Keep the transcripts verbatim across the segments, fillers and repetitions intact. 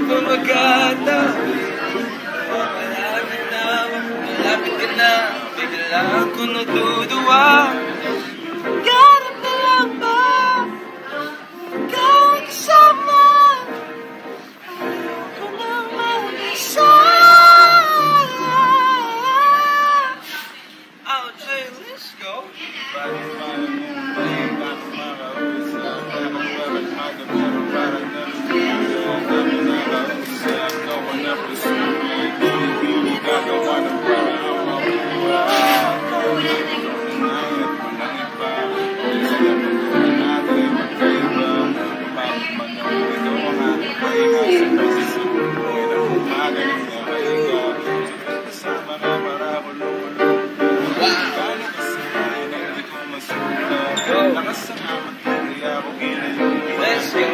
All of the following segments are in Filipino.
pagkatabi. Malapit na, malapit ka na, bigla ako natutuwa. Ganap na lang ba? Ikaw ang kasama. Ayoko na mag-isa. Oh, Jay, let's go. Let's go.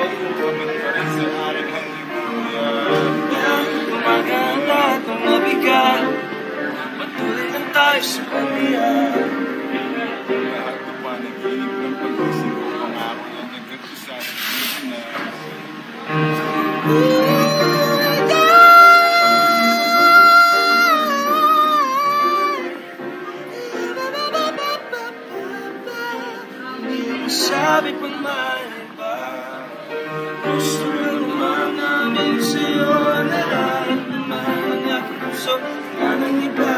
Gumagana at mabigat, patuloy lang tayo sa pamilya. Lahat ng panaginip ng pag-isip ko, pangako na nagkatusa sa na. Sabi pang may iba, gusto na naman namin sa'yo, nararamdaman ang aking puso na ng iba.